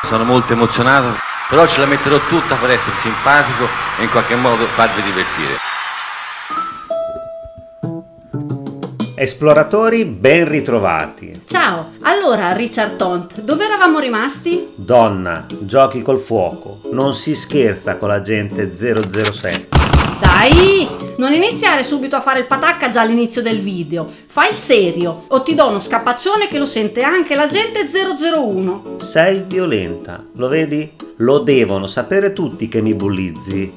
Sono molto emozionato, però ce la metterò tutta per essere simpatico e in qualche modo farvi divertire. Esploratori ben ritrovati. Ciao, allora Richard Tont, dove eravamo rimasti? Donna, giochi col fuoco, non si scherza con l'agente 007. Dai, non iniziare subito a fare il patacca già all'inizio del video, fai il serio o ti do uno scapaccione che lo sente anche l'agente 001. Sei violenta, lo vedi? Lo devono sapere tutti che mi bullizzi.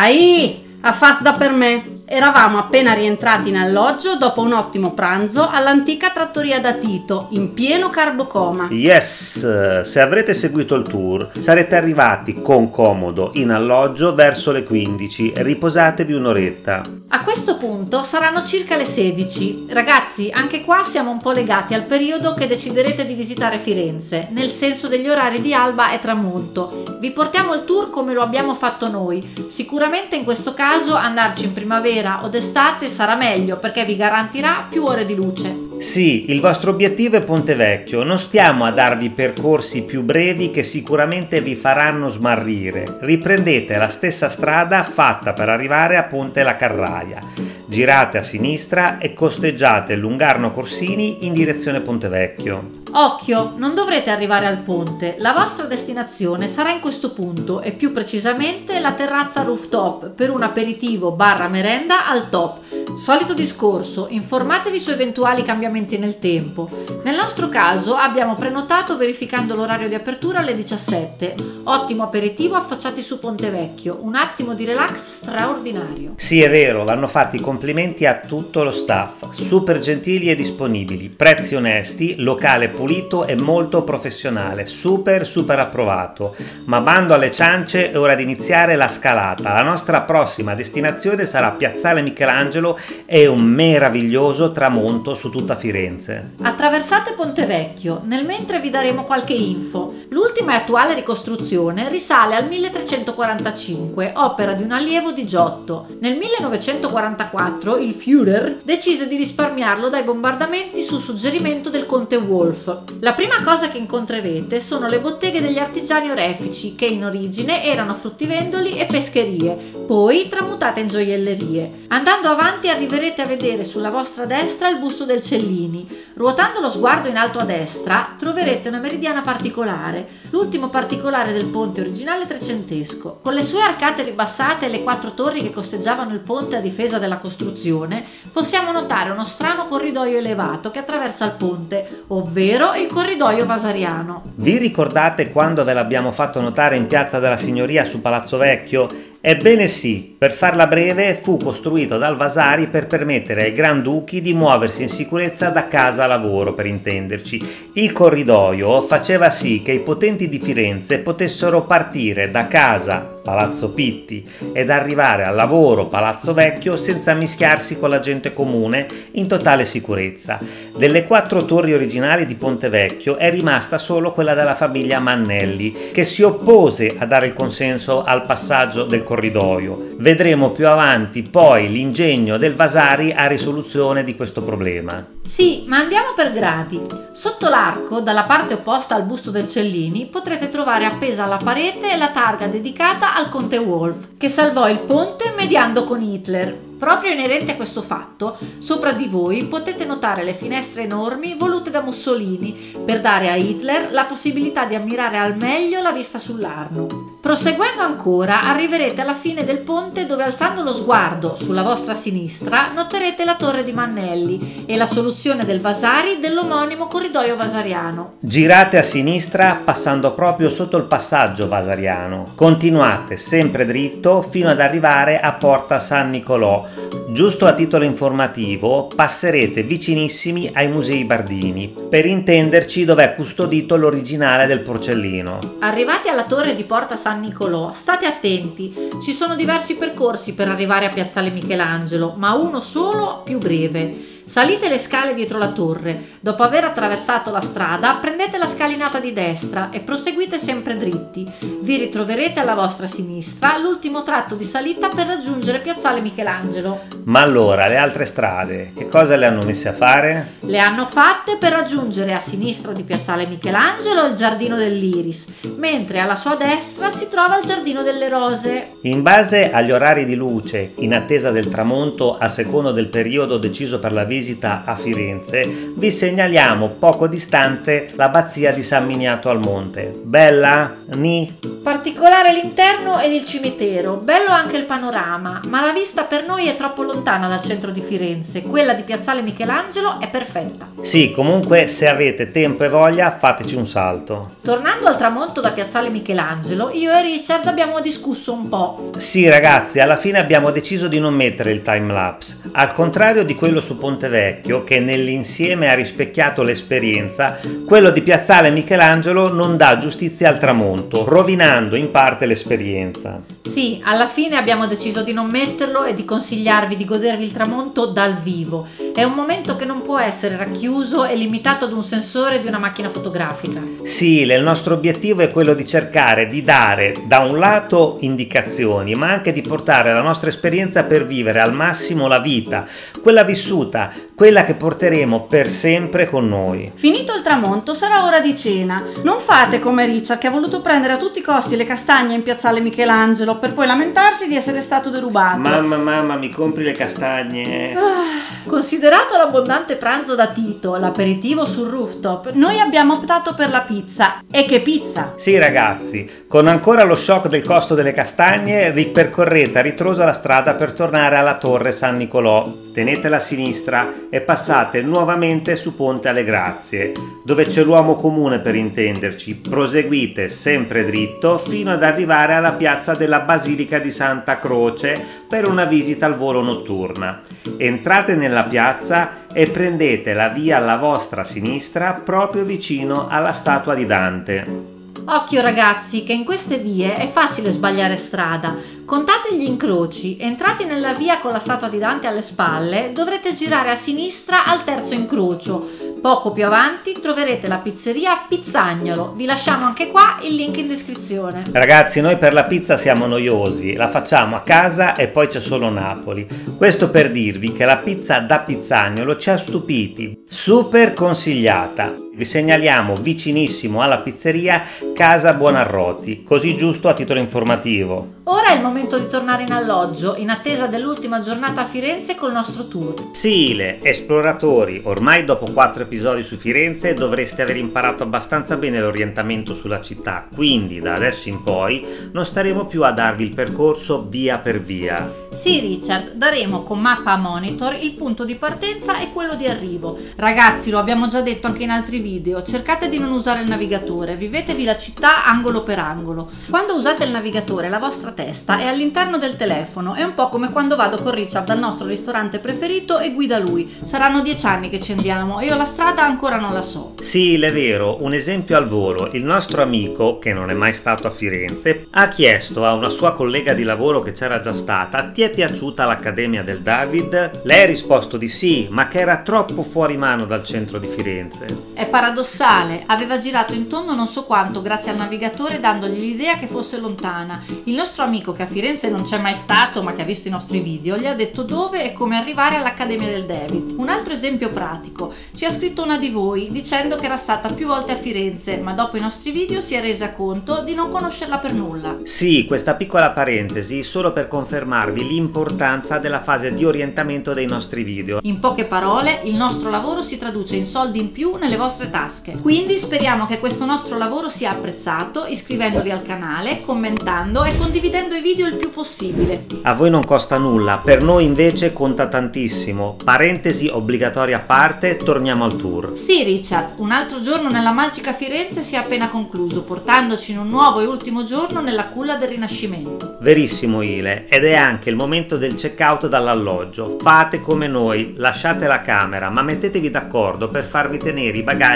Dai, a fasta per me. Eravamo appena rientrati in alloggio dopo un ottimo pranzo all'antica trattoria da Tito, in pieno carbocoma. Yes, se avrete seguito il tour sarete arrivati con comodo in alloggio verso le 15, riposatevi un'oretta. A questo punto saranno circa le 16. Ragazzi, anche qua siamo un po' legati al periodo che deciderete di visitare Firenze, nel senso degli orari di alba e tramonto. Vi portiamo il tour come lo abbiamo fatto noi. Sicuramente in questo caso andarci in primavera o d'estate sarà meglio perché vi garantirà più ore di luce. Sì, il vostro obiettivo è Ponte Vecchio, non stiamo a darvi percorsi più brevi che sicuramente vi faranno smarrire. Riprendete la stessa strada fatta per arrivare a Ponte La Carraia. Girate a sinistra e costeggiate Lungarno Corsini in direzione Ponte Vecchio. Occhio, non dovrete arrivare al ponte, la vostra destinazione sarà in questo punto e più precisamente la terrazza rooftop per un aperitivo barra merenda al top. Solito discorso, informatevi su eventuali cambiamenti nel tempo. Nel nostro caso abbiamo prenotato verificando l'orario di apertura alle 17. Ottimo aperitivo affacciati su Ponte Vecchio, un attimo di relax straordinario. Sì, è vero, vanno fatti i complimenti a tutto lo staff, super gentili e disponibili, prezzi onesti, locale pulito e molto professionale, super approvato. Ma bando alle ciance, è ora di iniziare la scalata. La nostra prossima destinazione sarà Piazzale Michelangelo e un meraviglioso tramonto su tutta Firenze. Attraversate Ponte Vecchio, nel mentre vi daremo qualche info. L'ultima e attuale ricostruzione risale al 1345, opera di un allievo di Giotto. Nel 1944 il Führer decise di risparmiarlo dai bombardamenti su suggerimento del conte Wolf. La prima cosa che incontrerete sono le botteghe degli artigiani orefici che in origine erano fruttivendoli e pescherie, poi tramutate in gioiellerie. Andando avanti arriverete a vedere sulla vostra destra il busto del Cellini. Ruotando lo sguardo in alto a destra troverete una meridiana particolare, l'ultimo particolare del ponte originale trecentesco. Con le sue arcate ribassate e le 4 torri che costeggiavano il ponte a difesa della costruzione, possiamo notare uno strano corridoio elevato che attraversa il ponte, ovvero il corridoio vasariano. Vi ricordate quando ve l'abbiamo fatto notare in Piazza della Signoria su Palazzo Vecchio? Ebbene sì, per farla breve fu costruito dal Vasari per permettere ai Granduchi di muoversi in sicurezza da casa a lavoro, per intenderci. Il corridoio faceva sì che i potenti di Firenze potessero partire da casa Palazzo Pitti ed arrivare al lavoro Palazzo Vecchio senza mischiarsi con la gente comune in totale sicurezza. Delle 4 torri originali di Ponte Vecchio è rimasta solo quella della famiglia Mannelli, che si oppose a dare il consenso al passaggio del corridoio. Vedremo più avanti poi l'ingegno del Vasari a risoluzione di questo problema. Sì, ma andiamo per gradi. Sotto l'arco, dalla parte opposta al busto del Cellini, potrete trovare appesa alla parete la targa dedicata al conte Wolf, che salvò il ponte mediando con Hitler. Proprio inerente a questo fatto, sopra di voi potete notare le finestre enormi volute da Mussolini per dare a Hitler la possibilità di ammirare al meglio la vista sull'Arno. Proseguendo ancora, arriverete alla fine del ponte dove, alzando lo sguardo sulla vostra sinistra, noterete la torre di Mannelli e la soluzione del Vasari dell'omonimo corridoio vasariano. Girate a sinistra passando proprio sotto il passaggio vasariano. Continuate sempre dritto fino ad arrivare a Porta San Nicolò. Giusto a titolo informativo, passerete vicinissimi ai Musei Bardini, per intenderci dove è custodito l'originale del porcellino. Arrivati alla torre di Porta San Nicolò, state attenti, ci sono diversi percorsi per arrivare a Piazzale Michelangelo, ma uno solo più breve. Salite le scale dietro la torre, dopo aver attraversato la strada prendete la scalinata di destra e proseguite sempre dritti. Vi ritroverete alla vostra sinistra l'ultimo tratto di salita per raggiungere Piazzale Michelangelo. Ma allora, le altre strade, che cosa le hanno messe a fare? Le hanno fatte per raggiungere a sinistra di Piazzale Michelangelo il Giardino dell'Iris, mentre alla sua destra si trova il Giardino delle Rose. In base agli orari di luce, in attesa del tramonto a secondo del periodo deciso per la visita a Firenze, vi segnaliamo poco distante l'abbazia di San Miniato al Monte. Bella? Ni? Particolare l'interno ed il cimitero, bello anche il panorama, ma la vista per noi è troppo lontana dal centro di Firenze, quella di Piazzale Michelangelo è perfetta. Sì, comunque se avete tempo e voglia fateci un salto. Tornando al tramonto da Piazzale Michelangelo, io e Richard abbiamo discusso un po'. Sì ragazzi, alla fine abbiamo deciso di non mettere il timelapse, al contrario di quello su Ponte Vecchio che nell'insieme ha rispecchiato l'esperienza, quello di Piazzale Michelangelo non dà giustizia al tramonto, rovinando in parte l'esperienza. Sì, alla fine abbiamo deciso di non metterlo e di consigliarvi di godervi il tramonto dal vivo. È un momento che non può essere racchiuso e limitato ad un sensore di una macchina fotografica. Sì, il nostro obiettivo è quello di cercare di dare da un lato indicazioni, ma anche di portare la nostra esperienza per vivere al massimo la vita, quella vissuta, quella che porteremo per sempre con noi. Finito il tramonto sarà ora di cena. Non fate come Richard che ha voluto prendere a tutti i costi le castagne in Piazzale Michelangelo per poi lamentarsi di essere stato derubato. Mamma, mi compri le castagne? Considerato l'abbondante pranzo da Tito, l'aperitivo sul rooftop, Noi abbiamo optato per la pizza. E che pizza! Sì ragazzi, con ancora lo shock del costo delle castagne, ripercorrete a ritroso la strada per tornare alla torre San Nicolò. Tenetela a sinistra e passate nuovamente su Ponte alle Grazie, dove c'è l'uomo comune per intenderci. Proseguite sempre dritto fino ad arrivare alla piazza della Basilica di Santa Croce per una visita al volo notturna. Entrate nella piazza e prendete la via alla vostra sinistra proprio vicino alla statua di Dante. Occhio ragazzi, che in queste vie è facile sbagliare strada. Contate gli incroci, entrati nella via con la statua di Dante alle spalle, dovrete girare a sinistra al terzo incrocio. Poco più avanti troverete la pizzeria Pizzagnolo, vi lasciamo anche qua il link in descrizione. Ragazzi, noi per la pizza siamo noiosi, la facciamo a casa e poi c'è solo Napoli. Questo per dirvi che la pizza da Pizzagnolo ci ha stupiti, super consigliata. Vi segnaliamo vicinissimo alla pizzeria Casa Buonarroti, così giusto a titolo informativo. Ora è il momento di tornare in alloggio, in attesa dell'ultima giornata a Firenze col nostro tour. Sile, esploratori, ormai dopo 4 episodi su Firenze dovreste aver imparato abbastanza bene l'orientamento sulla città, quindi da adesso in poi non staremo più a darvi il percorso via per via. Sì Richard, daremo con mappa a monitor il punto di partenza e quello di arrivo. Ragazzi, lo abbiamo già detto anche in altri video, cercate di non usare il navigatore, vivetevi la città angolo per angolo. Quando usate il navigatore la vostra testa è all'interno del telefono, è un po' come quando vado con Richard al nostro ristorante preferito e guida lui. Saranno 10 anni che ci andiamo e io la strada ancora non la so. Sì, è vero, un esempio al volo. Il nostro amico, che non è mai stato a Firenze, ha chiesto a una sua collega di lavoro che c'era già stata: ti è piaciuta l'Accademia del David? Lei ha risposto di sì, ma che era troppo fuori mano dal centro di Firenze. È paradossale, aveva girato in tondo non so quanto grazie al navigatore dandogli l'idea che fosse lontana. Il nostro amico, che a Firenze non c'è mai stato ma che ha visto i nostri video, gli ha detto dove e come arrivare all'Accademia del David. Un altro esempio pratico: ci ha scritto una di voi dicendo che era stata più volte a Firenze ma dopo i nostri video si è resa conto di non conoscerla per nulla. Sì, questa piccola parentesi solo per confermarvi l'importanza della fase di orientamento dei nostri video. In poche parole, il nostro lavoro si traduce in soldi in più nelle vostre tasche. Quindi speriamo che questo nostro lavoro sia apprezzato, iscrivendovi al canale, commentando e condividendo i video il più possibile. A voi non costa nulla, per noi invece conta tantissimo. Parentesi obbligatoria a parte, torniamo al tour. Sì Richard, un altro giorno nella magica Firenze si è appena concluso, portandoci in un nuovo e ultimo giorno nella culla del Rinascimento. Verissimo Ile, ed è anche il momento del check-out dall'alloggio. Fate come noi, lasciate la camera, ma mettetevi d'accordo per farvi tenere i bagagli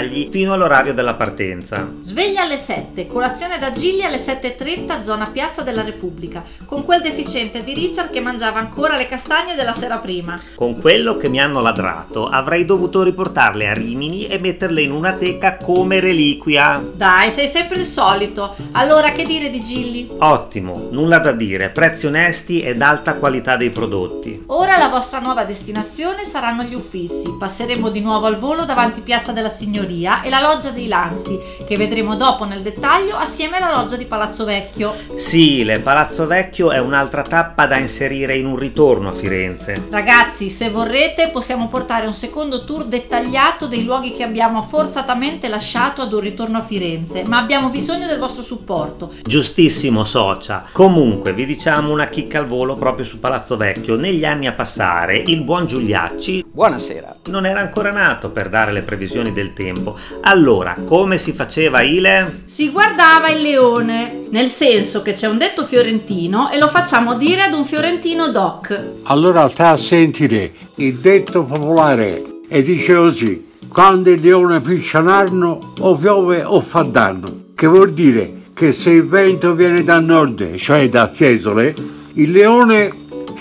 dettagli fino all'orario della partenza. Sveglia alle 7, colazione da Gilli alle 7:30, zona Piazza della Repubblica, con quel deficiente di Richard che mangiava ancora le castagne della sera prima. Con quello che mi hanno ladrato avrei dovuto riportarle a Rimini e metterle in una teca come reliquia. Dai, sei sempre il solito. Allora, che dire di Gilli? Ottimo, nulla da dire, prezzi onesti ed alta qualità dei prodotti. Ora la vostra nuova destinazione saranno gli Uffizi. Passeremo di nuovo al volo davanti Piazza della Signoria e la Loggia dei Lanzi, che vedremo dopo nel dettaglio assieme alla Loggia di Palazzo Vecchio. Sì, Palazzo Vecchio è un'altra tappa da inserire in un ritorno a Firenze. Ragazzi, se vorrete possiamo portare un secondo tour dettagliato dei luoghi che abbiamo forzatamente lasciato ad un ritorno a Firenze, ma abbiamo bisogno del vostro supporto. Giustissimo, socia. Comunque vi diciamo una chicca al volo proprio su Palazzo Vecchio. Negli anni a passare il buon Giuliacci, Buonasera. non era ancora nato per dare le previsioni del tempo. Allora, come si faceva Ile? Si guardava il leone, nel senso che c'è un detto fiorentino e lo facciamo dire ad un fiorentino doc. Allora sta a sentire il detto popolare e dice così: quando il leone piccia un arno o piove o fa danno, che vuol dire che se il vento viene da nord, cioè da Fiesole, il leone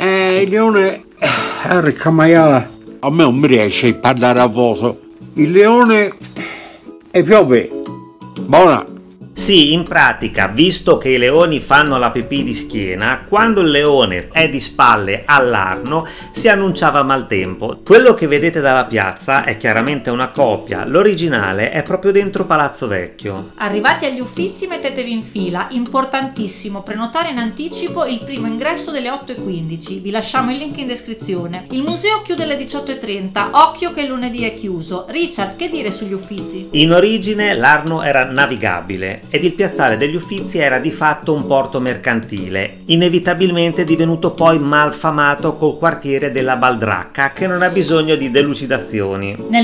porca maiala, a me non mi riesce a parlare a voto, il leone e piove. Buona. Sì, in pratica, visto che i leoni fanno la pipì di schiena, quando il leone è di spalle all'arno si annunciava maltempo. Quello che vedete dalla piazza è chiaramente una copia, l'originale è proprio dentro Palazzo Vecchio. Arrivati agli Uffizi mettetevi in fila, importantissimo prenotare in anticipo il primo ingresso delle 8:15, vi lasciamo il link in descrizione. Il museo chiude alle 18:30, occhio che il lunedì è chiuso. Richard, che dire sugli Uffizi? In origine l'Arno era navigabile ed il piazzale degli Uffizi era di fatto un porto mercantile, inevitabilmente divenuto poi malfamato col quartiere della Baldracca, che non ha bisogno di delucidazioni. Nel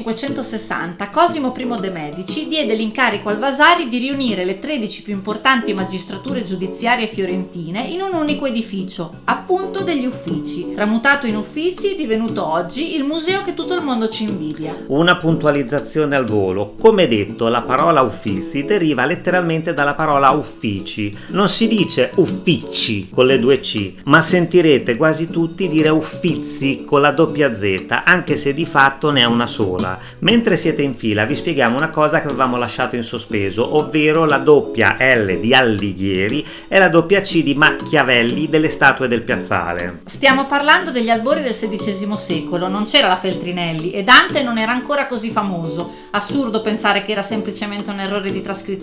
1560 Cosimo I de' Medici diede l'incarico al Vasari di riunire le 13 più importanti magistrature giudiziarie fiorentine in un unico edificio, appunto degli Uffici, tramutato in Uffizi, divenuto oggi il museo che tutto il mondo ci invidia. Una puntualizzazione al volo: come detto, la parola Uffizi deriva letteralmente dalla parola uffici. Non si dice uffici con le due C, ma sentirete quasi tutti dire uffizi con la doppia Z, anche se di fatto ne è una sola. Mentre siete in fila vi spieghiamo una cosa che avevamo lasciato in sospeso, ovvero la doppia L di Alighieri e la doppia C di Machiavelli delle statue del piazzale. Stiamo parlando degli albori del XVI secolo, non c'era la Feltrinelli e Dante non era ancora così famoso. Assurdo pensare che era semplicemente un errore di trascrizione.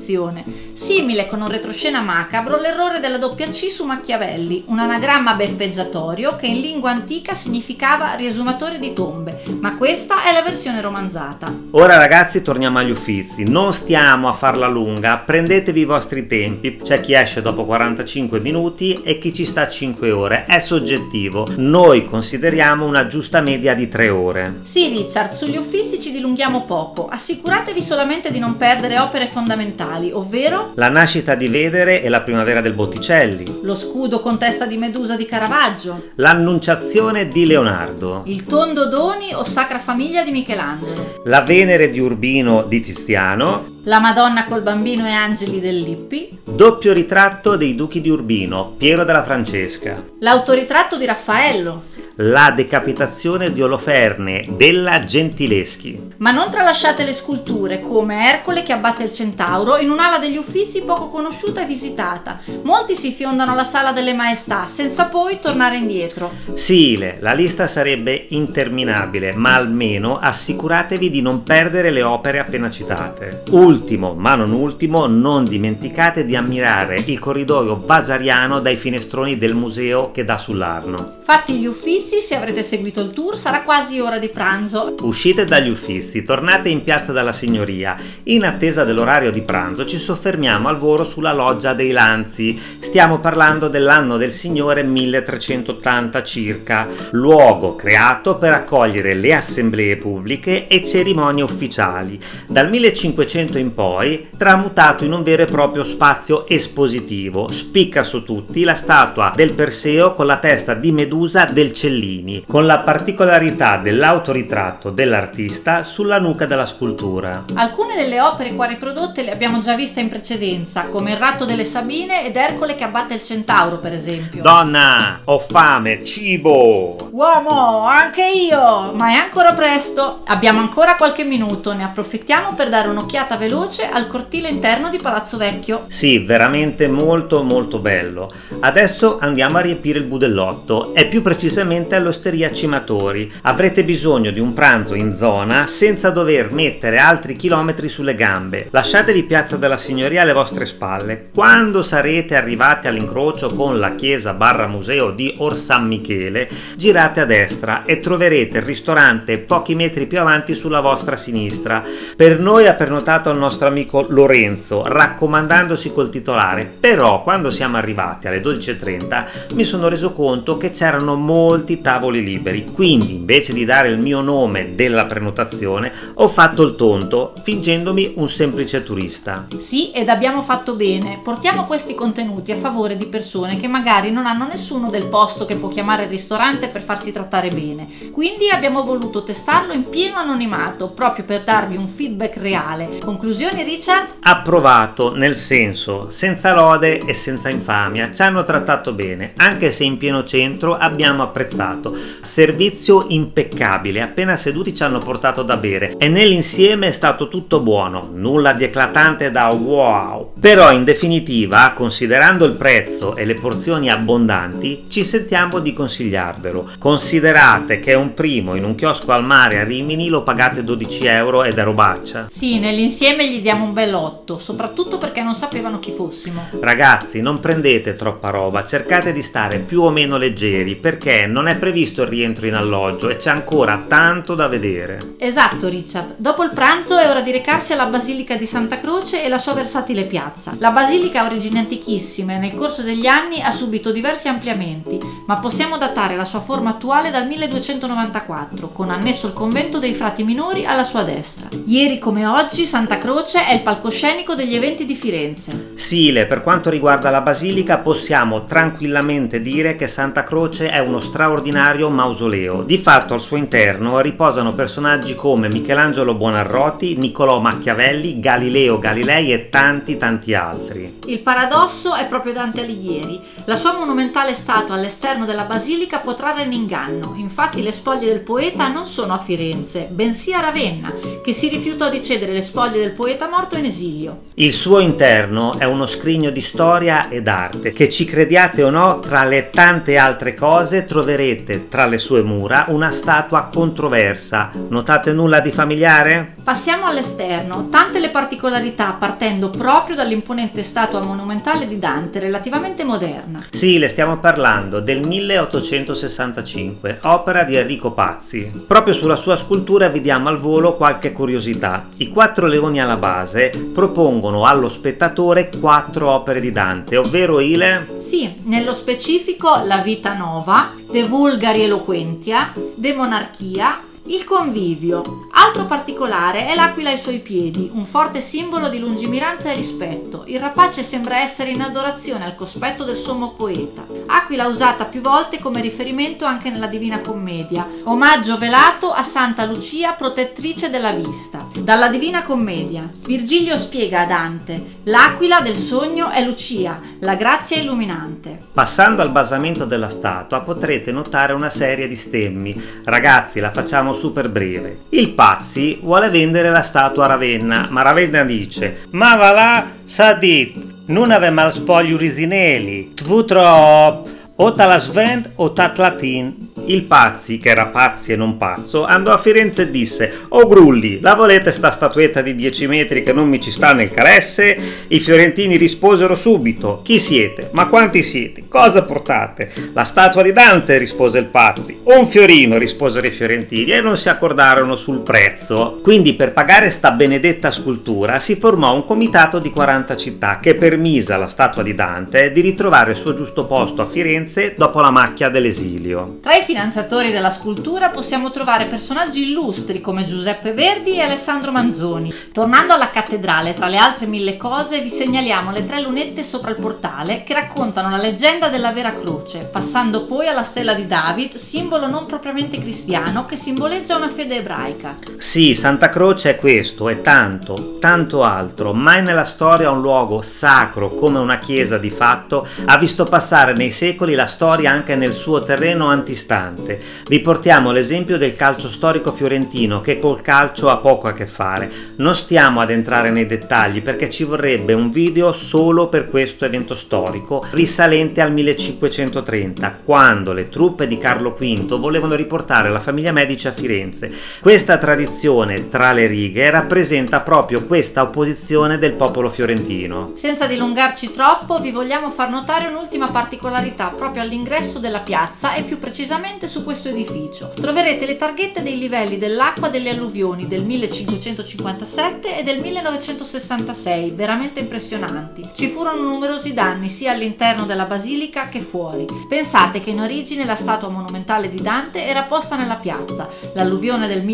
Simile con un retroscena macabro l'errore della doppia C su Machiavelli, un anagramma beffeggiatorio che in lingua antica significava riesumatore di tombe, ma questa è la versione romanzata. Ora ragazzi torniamo agli Uffizi, non stiamo a farla lunga, prendetevi i vostri tempi, c'è chi esce dopo 45 minuti e chi ci sta 5 ore, è soggettivo, noi consideriamo una giusta media di 3 ore. Sì Richard, sugli Uffizi ci dilunghiamo poco, assicuratevi solamente di non perdere opere fondamentali, ovvero La nascita di Vedere e la primavera del Botticelli, lo scudo con testa di Medusa di Caravaggio, l'Annunciazione di Leonardo, il tondo Doni o Sacra Famiglia di Michelangelo, la Venere di Urbino di Tiziano, la Madonna col bambino e angeli del Lippi, doppio ritratto dei duchi di Urbino, Piero della Francesca, l'autoritratto di Raffaello. la decapitazione di Oloferne della Gentileschi. Ma non tralasciate le sculture come Ercole che abbatte il centauro in un'ala degli Uffizi poco conosciuta e visitata. Molti si fiondano alla Sala delle Maestà senza poi tornare indietro. Sì, la lista sarebbe interminabile, ma almeno assicuratevi di non perdere le opere appena citate. Ultimo, ma non ultimo, non dimenticate di ammirare il corridoio vasariano dai finestroni del museo che dà sull'Arno. Fatti gli Uffizi, se avrete seguito il tour sarà quasi ora di pranzo. Uscite dagli Uffizi, tornate in Piazza della Signoria. In attesa dell'orario di pranzo ci soffermiamo al volo sulla Loggia dei Lanzi. Stiamo parlando dell'anno del Signore 1380 circa, luogo creato per accogliere le assemblee pubbliche e cerimonie ufficiali. Dal 1500 in poi tramutato in un vero e proprio spazio espositivo. Spicca su tutti la statua del Perseo con la testa di Medusa del Cellino, Bellini, con la particolarità dell'autoritratto dell'artista sulla nuca della scultura. Alcune delle opere qua riprodotte le abbiamo già viste in precedenza, come il ratto delle Sabine ed Ercole che abbatte il centauro, per esempio. Donna, ho fame, cibo! Uomo, anche io! Ma è ancora presto. Abbiamo ancora qualche minuto, ne approfittiamo per dare un'occhiata veloce al cortile interno di Palazzo Vecchio. Sì, veramente molto molto bello. Adesso andiamo a riempire il budellotto e più precisamente all'Osteria Cimatori. Avrete bisogno di un pranzo in zona senza dover mettere altri chilometri sulle gambe. Lasciatevi Piazza della Signoria alle vostre spalle. Quando sarete arrivati all'incrocio con la chiesa barra museo di Orsan Michele, girate a destra e troverete il ristorante pochi metri più avanti sulla vostra sinistra. Per noi ha prenotato il nostro amico Lorenzo, raccomandandosi col titolare, però quando siamo arrivati alle 12:30 mi sono reso conto che c'erano molti tavoli liberi, quindi invece di dare il mio nome della prenotazione ho fatto il tonto fingendomi un semplice turista. Sì, ed abbiamo fatto bene. Portiamo questi contenuti a favore di persone che magari non hanno nessuno del posto che può chiamare il ristorante per farsi trattare bene. Quindi abbiamo voluto testarlo in pieno anonimato, proprio per darvi un feedback reale. Conclusioni, Richard? Approvato, nel senso, senza lode e senza infamia, ci hanno trattato bene, anche se in pieno centro abbiamo apprezzato. Servizio impeccabile, appena seduti ci hanno portato da bere e nell'insieme è stato tutto buono, nulla di eclatante da wow. Però in definitiva, considerando il prezzo e le porzioni abbondanti, ci sentiamo di consigliarvelo. Considerate che un primo in un chiosco al mare a Rimini lo pagate 12 euro ed è robaccia. Sì, nell'insieme gli diamo un bel 8, soprattutto perché non sapevano chi fossimo. Ragazzi, non prendete troppa roba, cercate di stare più o meno leggeri perché non è previsto il rientro in alloggio e c'è ancora tanto da vedere. Esatto, Richard. Dopo il pranzo è ora di recarsi alla Basilica di Santa Croce e la sua versatile piazza. La basilica ha origini antichissime e nel corso degli anni ha subito diversi ampliamenti, ma possiamo datare la sua forma attuale dal 1294, con annesso il convento dei frati minori alla sua destra. Ieri come oggi Santa Croce è il palcoscenico degli eventi di Firenze. Sile, per quanto riguarda la basilica possiamo tranquillamente dire che Santa Croce è uno straordinario mausoleo. Di fatto al suo interno riposano personaggi come Michelangelo Buonarroti, Niccolò Machiavelli, Galileo Galilei e tanti altri. Il paradosso è proprio Dante Alighieri. La sua monumentale statua all'esterno della basilica può trarre in inganno. Infatti le spoglie del poeta non sono a Firenze, bensì a Ravenna, che si rifiutò di cedere le spoglie del poeta morto in esilio. Il suo interno è uno scrigno di storia ed arte che, ci crediate o no, tra le tante altre cose troverete tra le sue mura una statua controversa. Notate nulla di familiare? Passiamo all'esterno, tante le particolarità partendo proprio dall'imponente statua monumentale di Dante, relativamente moderna. Sì, le stiamo parlando del 1865, opera di Enrico Pazzi. Proprio sulla sua scultura vi diamo al volo qualche curiosità. I 4 leoni alla base propongono allo spettatore 4 opere di Dante, ovvero il... Sì, nello specifico la Vita Nova, De Vulgari Eloquentia, De Monarchia, il Convivio. Altro particolare è l'aquila ai suoi piedi, un forte simbolo di lungimiranza e rispetto. Il rapace sembra essere in adorazione al cospetto del sommo poeta. Aquila usata più volte come riferimento anche nella Divina Commedia. Omaggio velato a Santa Lucia, protettrice della vista. Dalla Divina Commedia, Virgilio spiega a Dante: l'aquila del sogno è Lucia, la grazia illuminante. Passando al basamento della statua potrete notare una serie di stemmi. Ragazzi, la facciamo super breve. Il Pazzi vuole vendere la statua a Ravenna, ma Ravenna dice: ma va là, sa dit, non ave mal spogli urisineli, tvu trop, o te la svend o tat latin. Il Pazzi, che era pazzi e non pazzo, andò a Firenze e disse: «Oh Grulli, la volete sta statuetta di 10 metri che non mi ci sta nel caresse?» I fiorentini risposero subito: «Chi siete? Ma quanti siete? Cosa portate?» «La statua di Dante», rispose il Pazzi. «Un fiorino», risposero i fiorentini, e non si accordarono sul prezzo. Quindi per pagare sta benedetta scultura si formò un comitato di 40 città che permise alla statua di Dante di ritrovare il suo giusto posto a Firenze Firenze dopo la macchia dell'esilio. Tra i finanziatori della scultura possiamo trovare personaggi illustri come Giuseppe Verdi e Alessandro Manzoni. Tornando alla cattedrale, tra le altre 1000 cose vi segnaliamo le 3 lunette sopra il portale che raccontano la leggenda della vera croce, passando poi alla stella di David, simbolo non propriamente cristiano che simboleggia una fede ebraica. Sì, Santa Croce è questo, è tanto altro. Mai nella storia un luogo sacro come una chiesa di fatto ha visto passare nei secoli la storia anche nel suo terreno antistante. Vi portiamo l'esempio del calcio storico fiorentino che col calcio ha poco a che fare. Non stiamo ad entrare nei dettagli perché ci vorrebbe un video solo per questo evento storico risalente al 1530, quando le truppe di Carlo V volevano riportare la famiglia Medici a Firenze. Questa tradizione tra le righe rappresenta proprio questa opposizione del popolo fiorentino. Senza dilungarci troppo, vi vogliamo far notare un'ultima particolarità proprio all'ingresso della piazza e più precisamente su questo edificio. Troverete le targhette dei livelli dell'acqua delle alluvioni del 1557 e del 1966, veramente impressionanti. Ci furono numerosi danni sia all'interno della basilica che fuori. Pensate che in origine la statua monumentale di Dante era posta nella piazza. L'alluvione del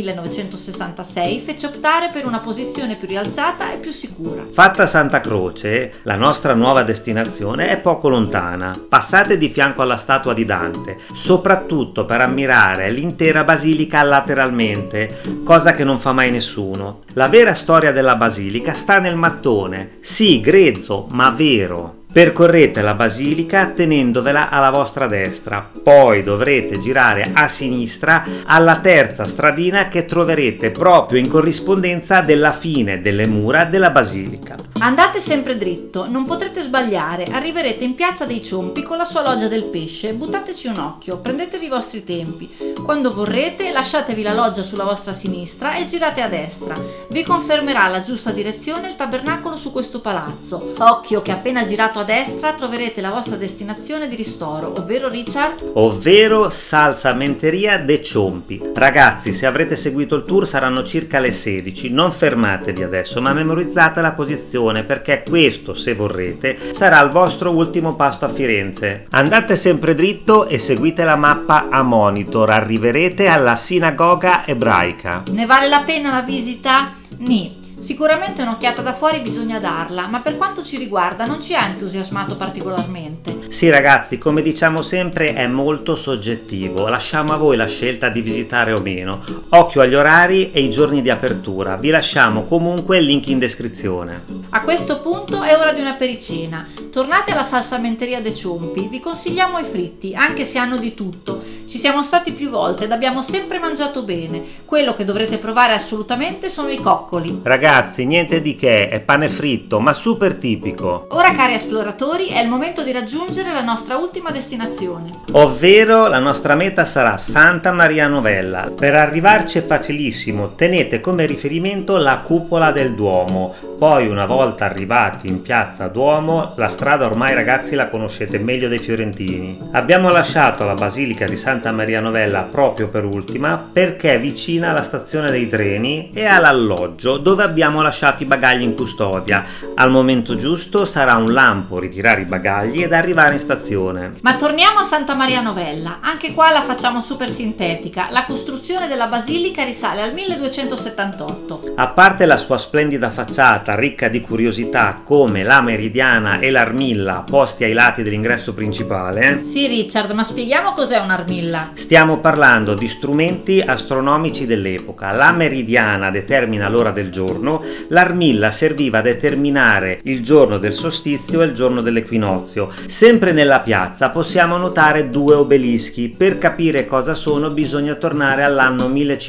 1966 fece optare per una posizione più rialzata e più sicura. Fatta Santa Croce, la nostra nuova destinazione è poco lontana. Passate di fianco alla statua di Dante, soprattutto per ammirare l'intera basilica lateralmente, cosa che non fa mai nessuno. La vera storia della basilica sta nel mattone, sì, grezzo, ma vero. Percorrete la basilica tenendovela alla vostra destra, poi dovrete girare a sinistra alla terza stradina che troverete proprio in corrispondenza della fine delle mura della basilica. Andate sempre dritto, non potrete sbagliare, arriverete in Piazza dei Ciompi con la sua loggia del pesce, buttateci un occhio, prendetevi i vostri tempi. Quando vorrete lasciatevi la loggia sulla vostra sinistra e girate a destra. Vi confermerà la giusta direzione il tabernacolo su questo palazzo. Occhio che appena girato a destra troverete la vostra destinazione di ristoro, ovvero Richard? Ovvero Salsamenteria de Ciompi. Ragazzi, se avrete seguito il tour saranno circa le 16, non fermatevi adesso ma memorizzate la posizione perché questo, se vorrete, sarà il vostro ultimo pasto a Firenze. Andate sempre dritto e seguite la mappa a monitor, arriverete alla sinagoga ebraica. Ne vale la pena la visita? Ni. Sicuramente un'occhiata da fuori bisogna darla, ma per quanto ci riguarda non ci ha entusiasmato particolarmente. Sì ragazzi, come diciamo sempre è molto soggettivo, lasciamo a voi la scelta di visitare o meno. Occhio agli orari e i giorni di apertura, vi lasciamo comunque il link in descrizione. A questo punto è ora di una pericena. Tornate alla Salsamenteria de Ciompi, vi consigliamo i fritti, anche se hanno di tutto. Ci siamo stati più volte ed abbiamo sempre mangiato bene. Quello che dovrete provare assolutamente sono i coccoli. Ragazzi, niente di che, è pane fritto, ma super tipico. Ora, cari esploratori, è il momento di raggiungere la nostra ultima destinazione. Ovvero la nostra meta sarà Santa Maria Novella. Per arrivarci è facilissimo, tenete come riferimento la cupola del Duomo. Poi una volta arrivati in piazza Duomo, la strada ormai ragazzi la conoscete meglio dei fiorentini. Abbiamo lasciato la basilica di Santa Maria Novella proprio per ultima perché è vicina alla stazione dei treni e all'alloggio dove abbiamo lasciato i bagagli in custodia. Al momento giusto sarà un lampo ritirare i bagagli ed arrivare in stazione. Ma torniamo a Santa Maria Novella, anche qua la facciamo super sintetica. La costruzione della basilica risale al 1278. A parte la sua splendida facciata ricca di curiosità come la meridiana e l'armilla posti ai lati dell'ingresso principale. Sì Richard, ma spieghiamo cos'è un'armilla. Stiamo parlando di strumenti astronomici dell'epoca. La meridiana determina l'ora del giorno, l'armilla serviva a determinare il giorno del solstizio e il giorno dell'equinozio. Sempre nella piazza possiamo notare 2 obelischi. Per capire cosa sono bisogna tornare all'anno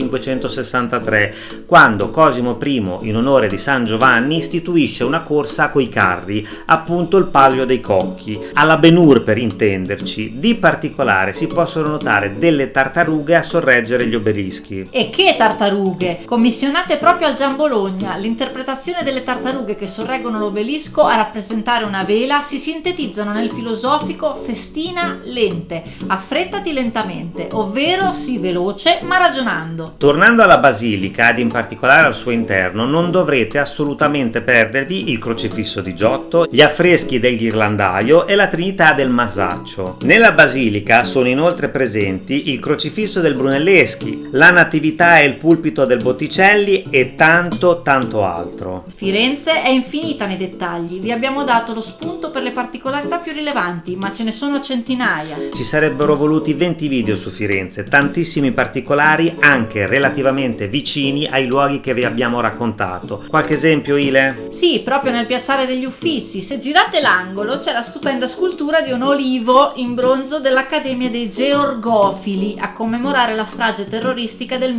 1563, quando Cosimo I, in onore di San Giovanni, istituisce una corsa coi carri, appunto il Palio dei Cocchi, alla Ben-Hur per intenderci. Di particolare si possono notare delle tartarughe a sorreggere gli obelischi. E che tartarughe! Commissionate proprio al Gian Bologna, l'interpretazione delle tartarughe che sorreggono l'obelisco a rappresentare una vela si sintetizzano nel filosofico festina lente, affrettati lentamente, ovvero sii veloce ma ragionando. Tornando alla basilica ed in particolare al suo interno, non dovrete assolutamente minimamente perdervi il crocifisso di Giotto, gli affreschi del ghirlandaio e la Trinità del Masaccio. Nella basilica sono inoltre presenti il crocifisso del Brunelleschi, la Natività e il pulpito del Botticelli e tanto altro. Firenze è infinita nei dettagli, vi abbiamo dato lo spunto per le particolarità più rilevanti, ma ce ne sono centinaia. Ci sarebbero voluti 20 video su Firenze, tantissimi particolari anche relativamente vicini ai luoghi che vi abbiamo raccontato. Qualche esempio, Ile? Sì, proprio nel piazzale degli Uffizi, se girate l'angolo c'è la stupenda scultura di un olivo in bronzo dell'Accademia dei Georgofili a commemorare la strage terroristica del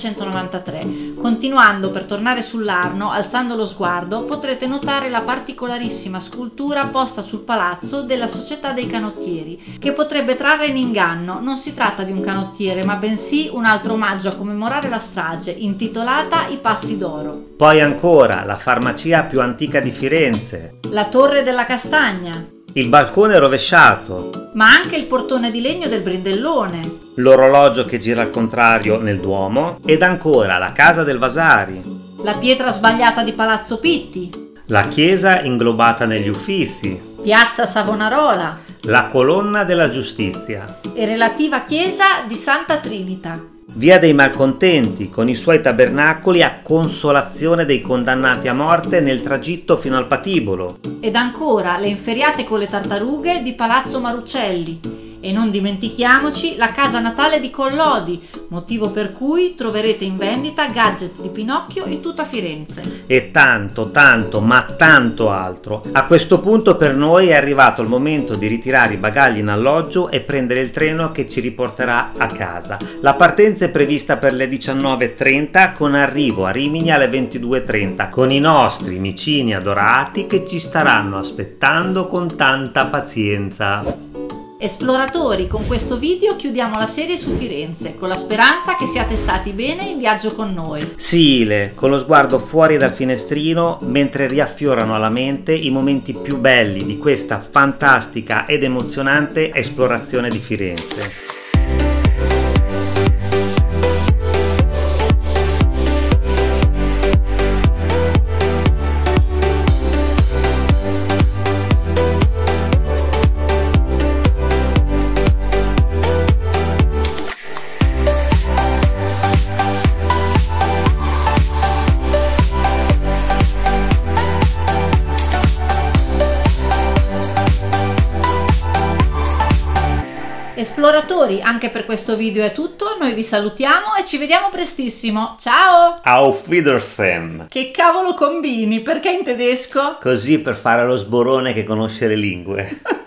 1993. Continuando per tornare sull'Arno, alzando lo sguardo, potrete notare la particolarissima scultura posta sul palazzo della Società dei Canottieri, che potrebbe trarre in inganno. Non si tratta di un canottiere, ma bensì un altro omaggio a commemorare la strage, intitolata I Passi d'Oro. Poi ancora la farmacia più antica di Firenze, La Torre della Castagna, il balcone rovesciato, ma anche il portone di legno del Brindellone, l'orologio che gira al contrario nel Duomo ed ancora la casa del Vasari, la pietra sbagliata di Palazzo Pitti, la chiesa inglobata negli Uffizi, piazza Savonarola la colonna della giustizia, e relativa chiesa di Santa Trinita. via dei Malcontenti con i suoi tabernacoli a consolazione dei condannati a morte nel tragitto fino al patibolo, Ed ancora le inferriate con le tartarughe di Palazzo Marucelli. E non dimentichiamoci la casa natale di Collodi, motivo per cui troverete in vendita gadget di Pinocchio in tutta Firenze. e tanto, ma tanto altro. A questo punto per noi è arrivato il momento di ritirare i bagagli in alloggio e prendere il treno che ci riporterà a casa. La partenza è prevista per le 19:30 con arrivo a Rimini alle 22:30 con i nostri micini adorati che ci staranno aspettando con tanta pazienza. Esploratori, con questo video chiudiamo la serie su Firenze, con la speranza che siate stati bene in viaggio con noi. Sì, Ile, con lo sguardo fuori dal finestrino mentre riaffiorano alla mente i momenti più belli di questa fantastica ed emozionante esplorazione di Firenze. Esploratori, anche per questo video è tutto, noi vi salutiamo e ci vediamo prestissimo. Ciao! Auf Wiedersehen! Che cavolo combini? Perché in tedesco? Così per fare lo sborone che conosce le lingue.